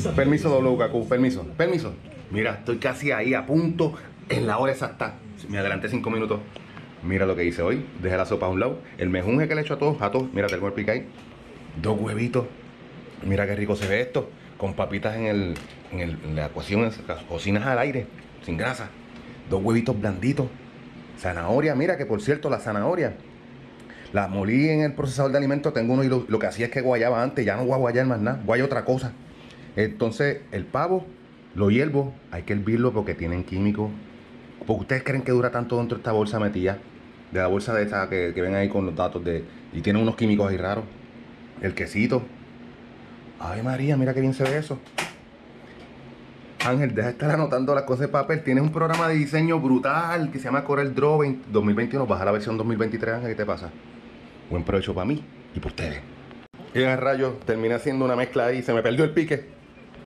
Permiso, WKQ, permiso, permiso. Mira, estoy casi ahí, a punto, en la hora exacta. Me adelanté 5 minutos. Mira lo que hice hoy. Dejé la sopa a un lado. El mejunje que le he hecho a todos. Mira, tengo el picay. 2 huevitos. Mira qué rico se ve esto. Con papitas en la cocción, las cocinas al aire, sin grasa. 2 huevitos blanditos. Zanahoria, mira que por cierto, la zanahoria la molí en el procesador de alimentos. Tengo uno y lo que hacía es que guayaba antes. Ya no voy a guayar más nada. Guayo otra cosa. Entonces, el pavo lo hiervo. Hay que hervirlo porque tienen químicos. ¿Por qué ustedes creen que dura tanto dentro de esta bolsa metida? De la bolsa de esta que ven ahí con los datos de. Y tiene unos químicos ahí raros. El quesito. Ay María, mira qué bien se ve eso. Ángel, deja de estar anotando las cosas de papel. Tienes un programa de diseño brutal que se llama Corel Draw 2021. Baja la versión 2023, Ángel, ¿qué te pasa? Buen provecho para mí y para ustedes. Y a rayos, terminé haciendo una mezcla ahí y se me perdió el pique.